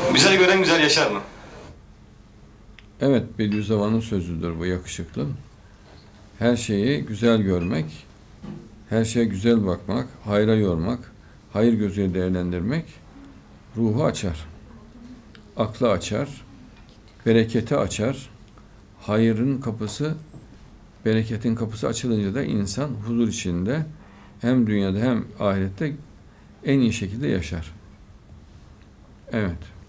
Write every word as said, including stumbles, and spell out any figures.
Güzel gören güzel yaşar mı? Evet, Bediüzzaman'ın sözüdür bu, yakışıklı. Her şeyi güzel görmek, her şeye güzel bakmak, hayra yormak, hayır gözüyle değerlendirmek ruhu açar, aklı açar, bereketi açar. Hayırın kapısı, bereketin kapısı açılınca da insan huzur içinde hem dünyada hem ahirette en iyi şekilde yaşar. Evet.